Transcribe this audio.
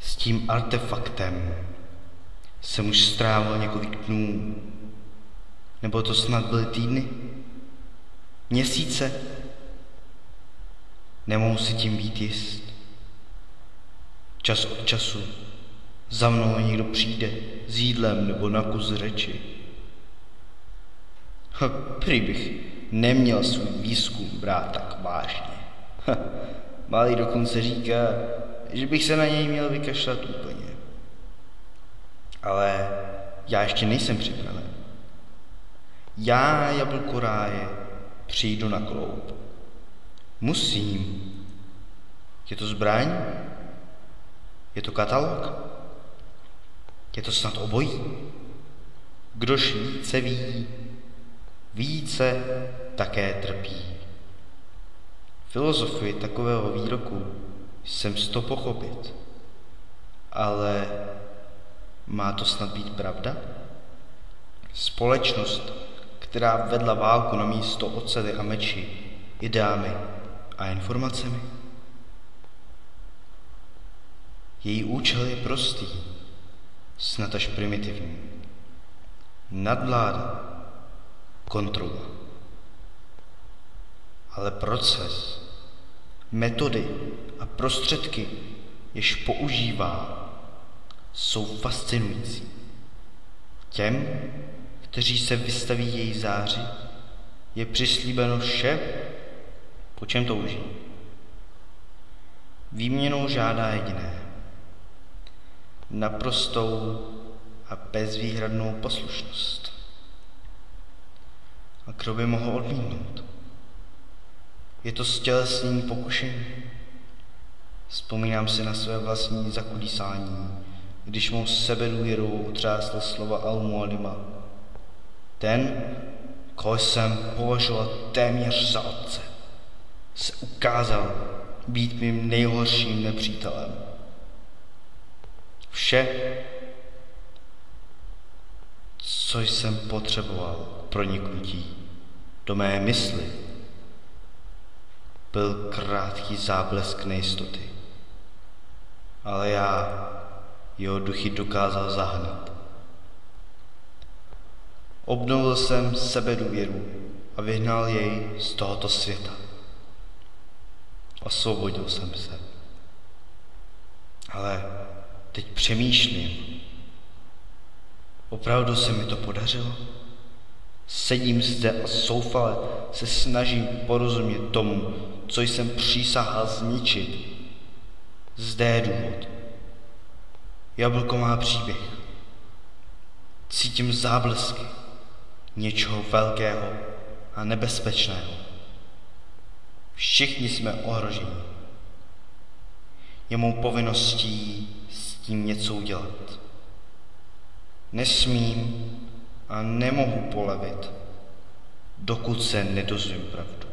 S tím artefaktem jsem už strávil několik dnů. Nebo to snad byly týdny? Měsíce? Nemohu si tím být jist. Čas od času za mnou někdo přijde s jídlem nebo na kus řeči. Prý bych neměl svůj výzkum brát tak vážně. Malý dokonce říká, že bych se na něj měl vykašlat úplně. Ale já ještě nejsem připraven. Já, jablko ráje, přijdu na kloup. Musím. Je to zbraň? Je to katalog? Je to snad obojí? Kdož více ví, více také trpí. Filozofii takového výroku jsem s to pochopit. Ale má to snad být pravda? Společnost, která vedla válku na místo oceli a meči, ideami a informacemi? Její účel je prostý, snad až primitivní. Nadvláda, kontrola. Ale proces, metody a prostředky, jež používá, jsou fascinující. Těm, kteří se vystaví její záři, je přislíbeno vše, po čem touží. Výměnou žádá jediné: naprostou a bezvýhradnou poslušnost. A kdo by mohl odmítnout? Je to stělesnění pokušení. Vzpomínám si na své vlastní zakulísání, když mou sebedůvěrou otřásla slova Al-Muallima. Ten, koho jsem považoval téměř za otce, se ukázal být mým nejhorším nepřítelem. Vše, co jsem potřeboval k proniknutí do mé mysli, byl krátký záblesk nejistoty. Ale já jeho duchy dokázal zahnat. Obnovil jsem sebedůvěru a vyhnal jej z tohoto světa. Osvobodil jsem se. Ale teď přemýšlím. Opravdu se mi to podařilo? Sedím zde a zoufale se snažím porozumět tomu, co jsem přísahal zničit. Zde je důvod. Jablko má příběh. Cítím záblesky něčeho velkého a nebezpečného. Všichni jsme ohroženi. Je mou povinností s tím něco udělat. Nesmím a nemohu polevit, dokud se nedozvím pravdu.